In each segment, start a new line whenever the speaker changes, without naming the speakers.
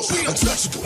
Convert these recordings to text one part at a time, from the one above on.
untouchable.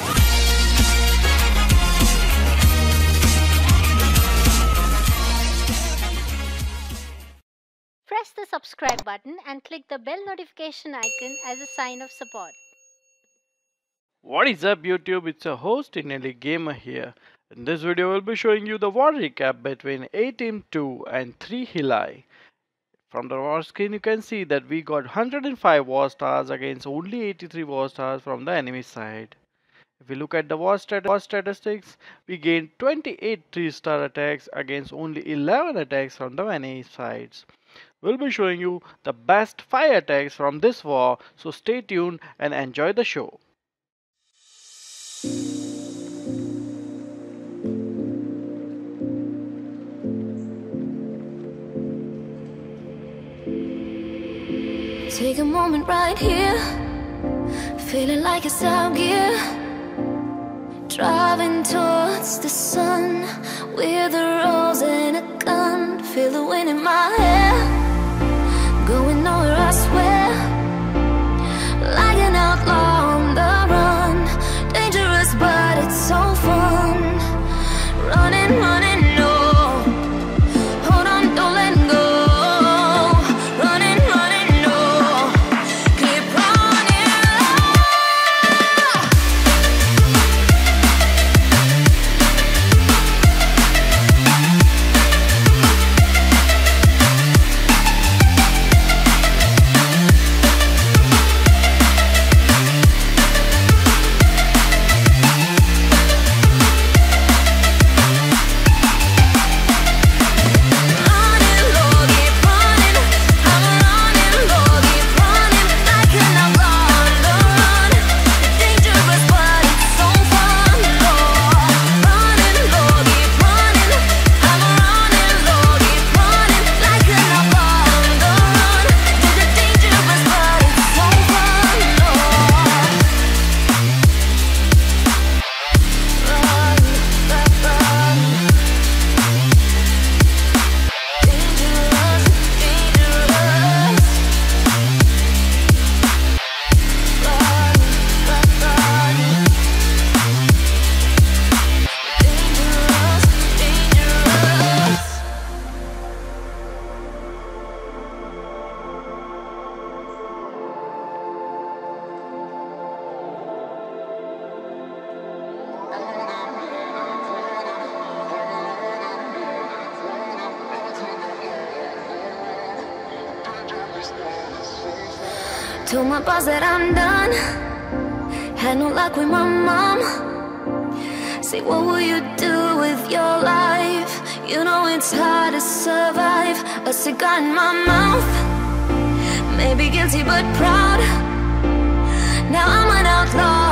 Press the subscribe button and click the bell notification icon as a sign of support.
What is up YouTube, it's your host Inelli Gamer here. In this video we'll be showing you the war recap between A Team 2 and 3 Hilai. From the war screen you can see that we got 105 war stars against only 83 war stars from the enemy side. If we look at the war statistics, we gained 28 3-star attacks against only 11 attacks from the enemy sides. We'll be showing you the best 5 attacks from this war, so stay tuned and enjoy the show.
Take a moment right here, feeling like it's out gear. Driving towards the sun with a rose and a gun. Feel the wind in my hair, going nowhere I swear. Like an outlaw on the run, dangerous but it's so fun. Running, running, no. Hold on, don't let go. Running, running, no. Keep running. Told my boss that I'm done. Had no luck with my mom. Say, what will you do with your life? You know it's hard to survive. A cigar in my mouth, maybe guilty but proud. Now I'm an outlaw.